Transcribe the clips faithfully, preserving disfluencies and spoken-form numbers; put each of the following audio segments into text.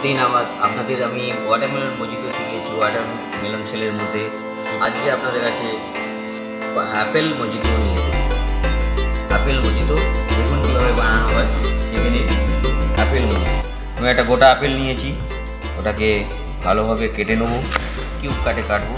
দিন আমার আপনাদের আমি ওয়াটারমেলন মজিতো শিখিয়েছি ওয়াটারমেলন সেলের মধ্যে। আজকে আপনাদের কাছে আপেল মজিতো নিয়ে এসেছি। আপেল মজিতো দেখুন কীভাবে বানানো হয়। সেখানে আপেল মজিতো আমি একটা গোটা আপেল নিয়েছি, ওটাকে ভালোভাবে কেটে নেবো, কিউব কাটে কাটবো।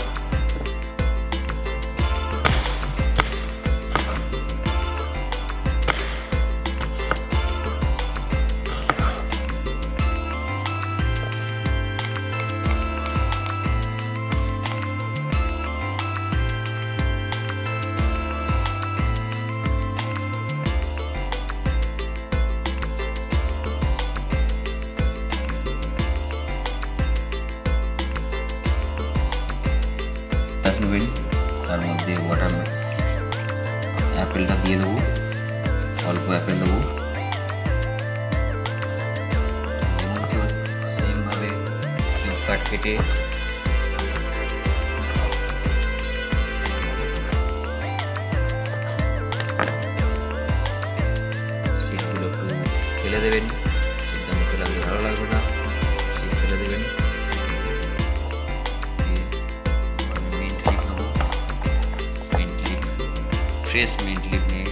গ্লাস নেবেন, তার মধ্যে ওয়াটার অ্যাপেলটা দিয়ে দেবো, অল্প অ্যাপেল দেবো। লেমনকেও সেমভাবে কিউব কাট কেটে সিটগুলো একটু ফেলে দেবেন। সিটটা মুখে লাগলে ভালো লাগবে না, সিট ফেলে দেবেন। ফ্রেশ মিন্ট লিপ নিয়ে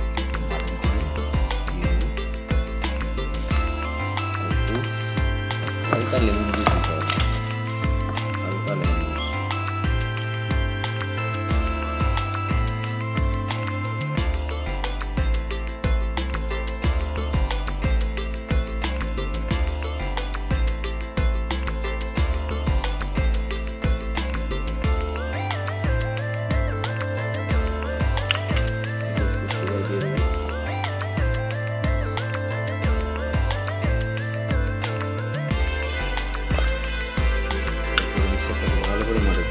হালকা লেমন জুস দিতে হবে, হালকা লেমন জুস। ভালো করে মারো।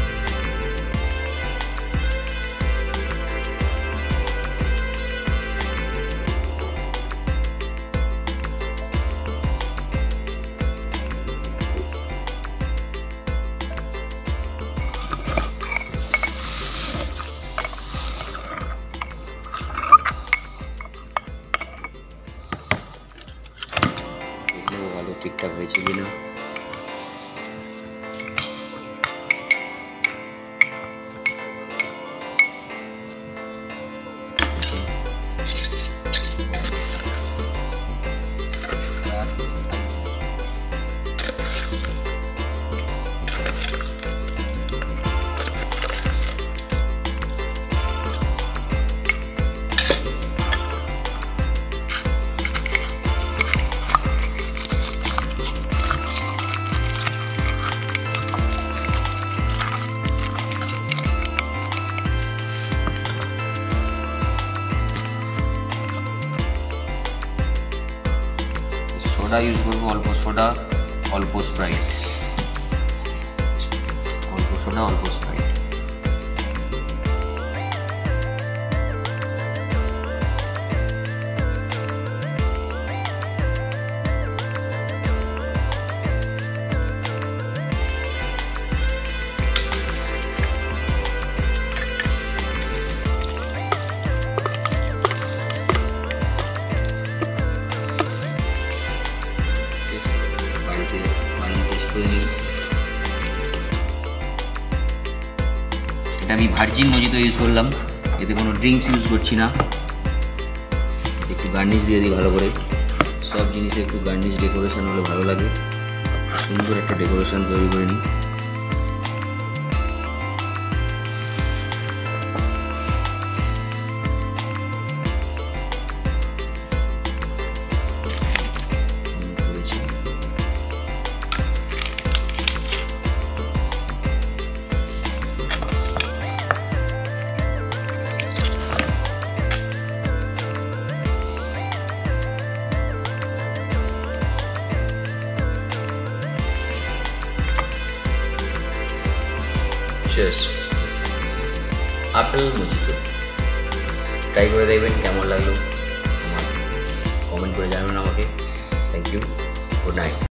ভালো ঠিকঠাক হয়েছে কিনা। সোডা ইউজ করবো, অল্প সোডা অল্প স্প্রাইট, অল্প সোডা অল্প স্প্রাইট। এটা আমি ভার্জিন মজিতো ইউজ করলাম, এতে কোনো ড্রিঙ্কস ইউজ করছি না। একটু গার্নিশ দিয়ে দিই ভালো করে, সব জিনিসে একটু গার্নিশ ডেকোরেশন হলে ভালো লাগে। সুন্দর একটা ডেকোরেশন তৈরি করে নিই। শেষ আপেল মজিতো। ট্রাই করে দেখবেন কেমন লাগলো, আমার কমেন্ট করে জানাবেন আমাকে। Thank you, good night.